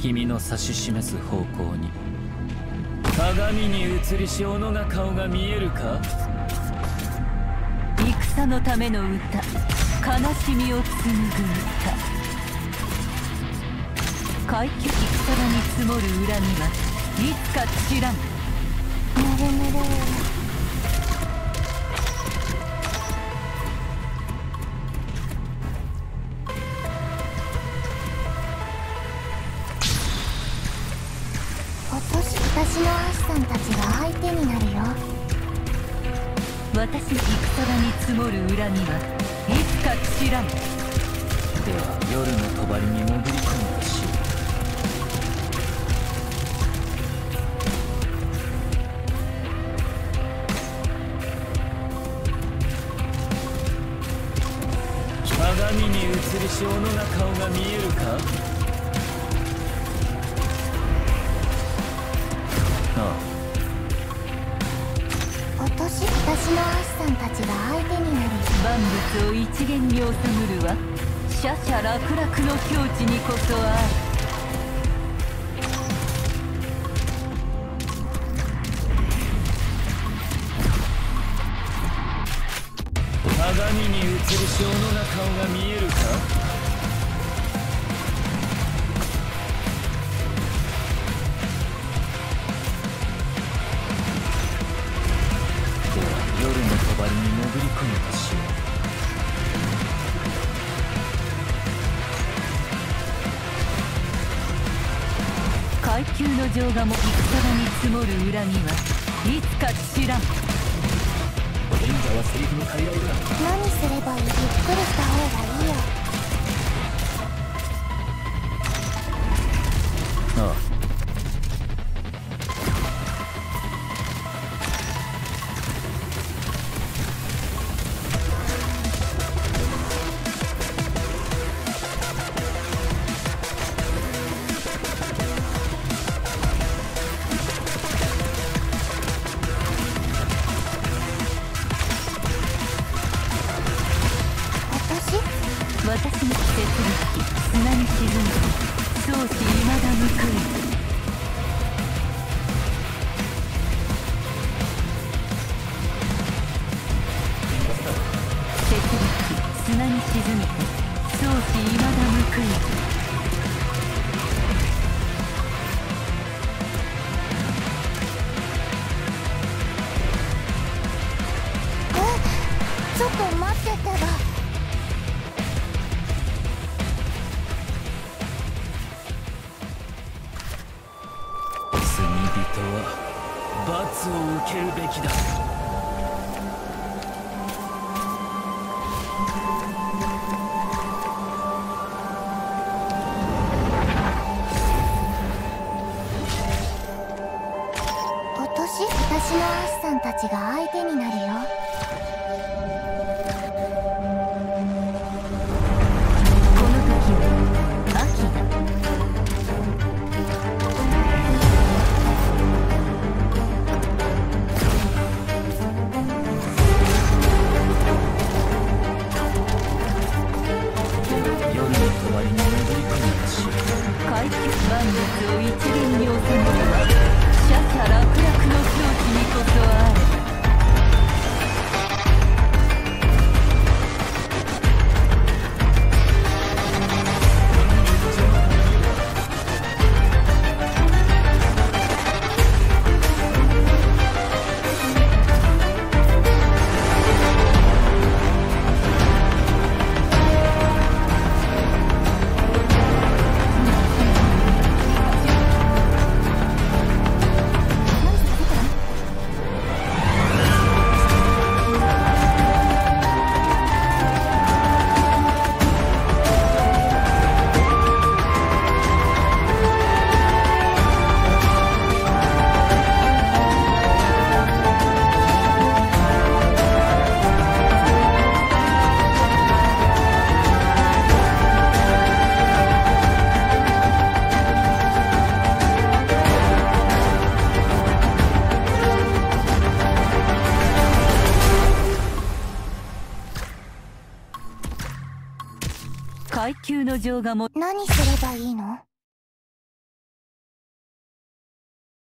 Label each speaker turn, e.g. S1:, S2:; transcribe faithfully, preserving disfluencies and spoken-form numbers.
S1: 君の指し示す方向に。鏡に映りし斧が顔が見えるか。
S2: 戦のための歌、悲しみを紡ぐ歌。階級戦場に積もる恨みはいつか散らん。
S3: ぬるぬる。今年私のアシさんたちが相手になるよ。
S2: 私戦場に積もる恨みはいつか散らん。
S1: では夜の帳に潜り込むとしよう。鏡に映りし斧が顔が見えるか。ああ。
S3: 今年私のアシさんたちが相手になる。
S2: 万物を一元に収むるは奢々楽々の境地にこそある。
S1: 鏡に映るし斧が顔が見えるか。では夜の帳に潜り込むとしよう。
S2: 階級の情がも戦場に積もる恨みはいつか散らん。
S1: 演者はセリフの変えられるな。
S3: 何すればいい？ゆっくりした方がいいよ。
S1: ああ。
S2: 私の季節力砂に沈む相思いまだ報い。雪力砂に沈み相思いまだ報い。
S3: え、ちょっと待っててば。
S1: 人は罰を受けるべきだ。
S3: 今年私のアシさんたちが相手になるよ。
S2: この時は秋だ。階級万物を一元に収めるは奢々楽々の境地にこそある。階級の情がも
S3: 何すればいいの？